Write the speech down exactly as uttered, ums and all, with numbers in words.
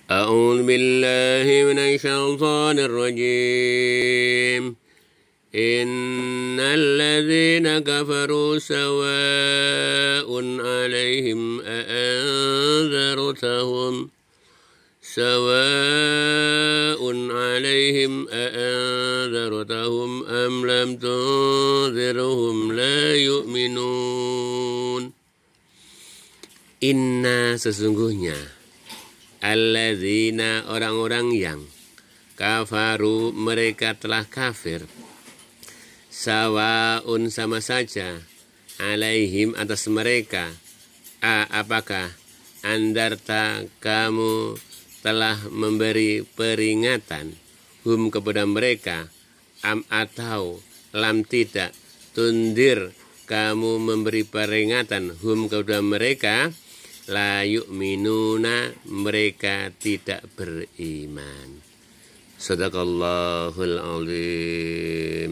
أعوذ بالله من الشيطان الرجيم إن الذين كفروا سواء عليهم أأنذرتهم سواء عليهم أأنذرتهم أم لم تنذرهم لا يؤمنون. Inna sesungguhnya alladzina orang-orang yang kafaru mereka telah kafir, sawaun sama saja, alaihim atas mereka, a apakah andarta kamu telah memberi peringatan, hum kepada mereka, am atau lam tidak, tundir kamu memberi peringatan, hum kepada mereka, la yu'minuna mereka tidak beriman. Sadaqallahul azim.